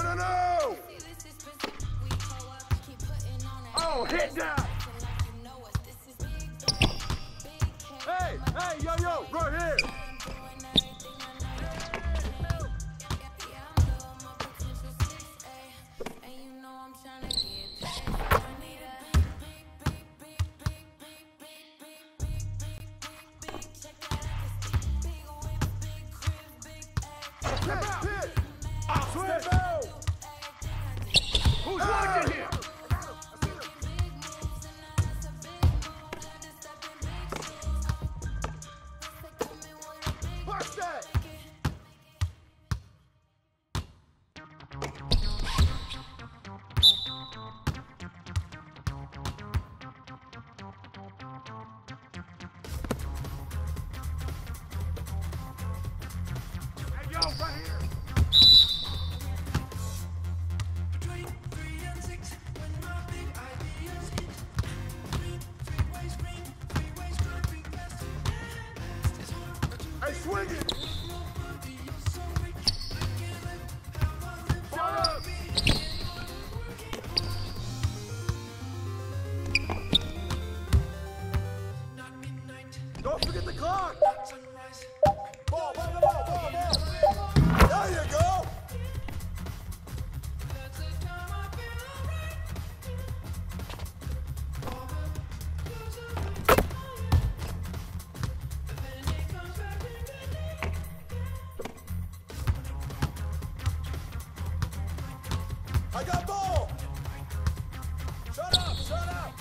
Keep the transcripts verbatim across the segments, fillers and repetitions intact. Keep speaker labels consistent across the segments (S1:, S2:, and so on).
S1: no, no! Oh, hit that! Hey, hey, yo, yo, right here! Who's watching here? Watch that! Hey, yo, right here! Hey, swing it! Shut up! Don't forget the clock! Ball, ball, ball, ball, ball! There you go! I got ball! Shut up, shut up!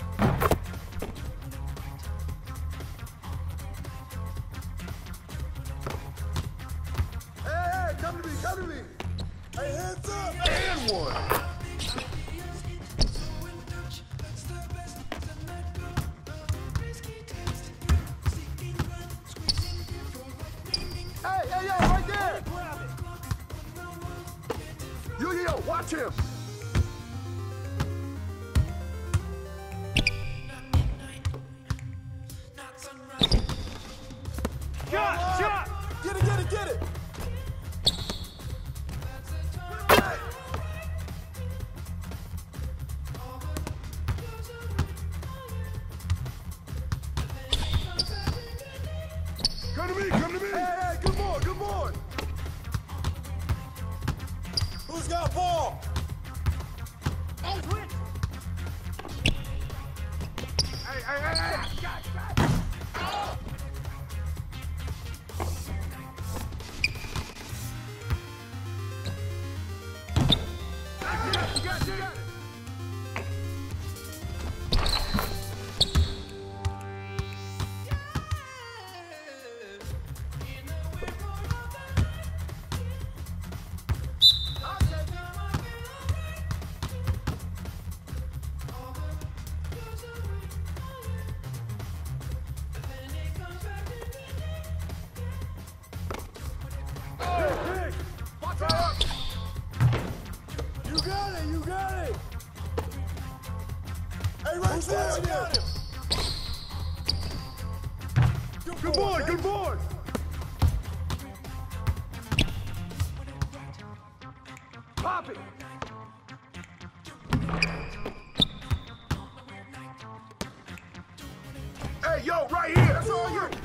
S1: Hey, hey, come to me, come to me! Hey, hands up! And one! Hey, hey, yo, right there! Yu-Gi-Oh, watch him! Shot! Shot! Get it, get it, get it! Hey. Come to me, come to me! Hey, hey, good boy, good boy! Who's got ball? Oh, switch! Hey, hey, hey, hey! Shot, shot! Oh. You got it, you got it. Watch out! You got it, you got it! Hey, right there, you got him! Good, good boy, good boy! Pop it! Hey, yo, right here! That's all you!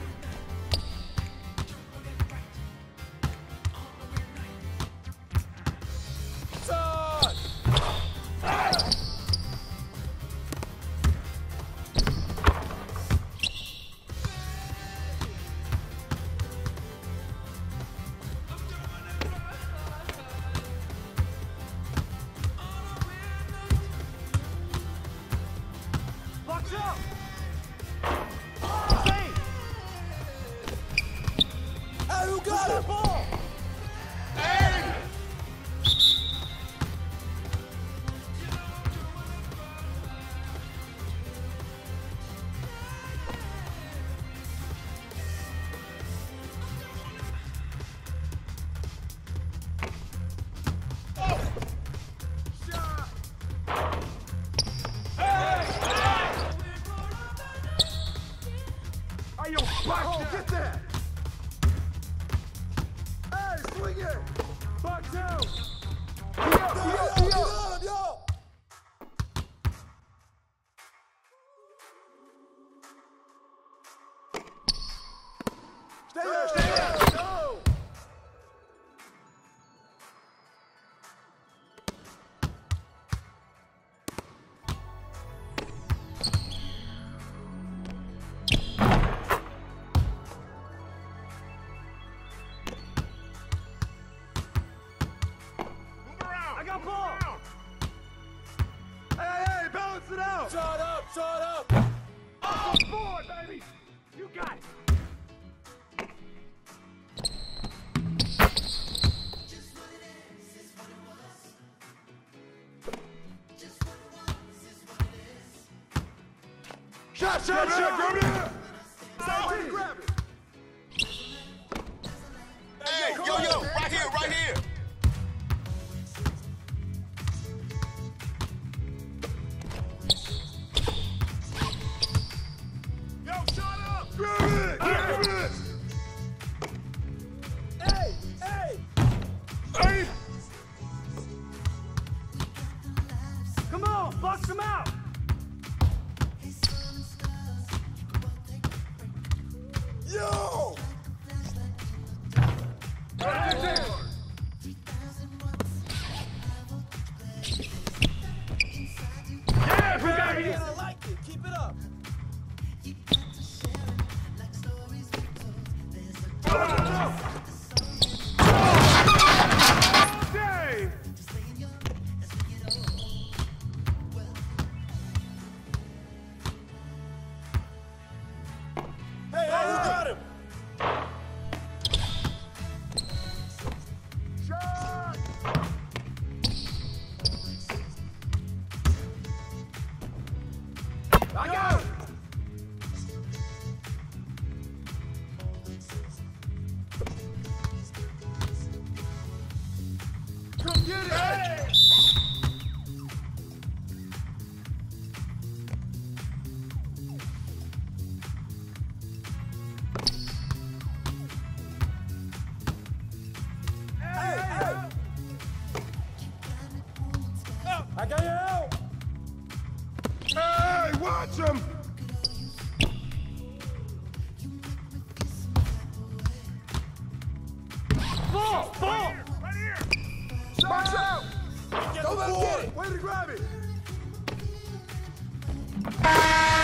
S1: Watch out! Hey! Hey, who got it? Ball? Hey! Hey, yo, oh, get that! Hey, swing it! Box out! Stay there, stay there! Go! Move around! I got ball! Hey, hey, hey, balance it out! Shut up, shut up! Oh, board, baby! You got it! Shot, shot, shot, grab it! Stop, grab it!
S2: Hey, yo, yo, right here, right here!
S1: Yo, shut up! Grab it! Grab it! Hey, hey! Hey! Come on, bust him out! Yo! Yeah, who got me? I like it. Keep it up. Dave! Hey, hey, who got him? Shot! I got him! Come get it! Hey! I got you out! Hey, watch him! Ball! Ball! Right here! Box out! Get Don't let him get it! Way to grab it!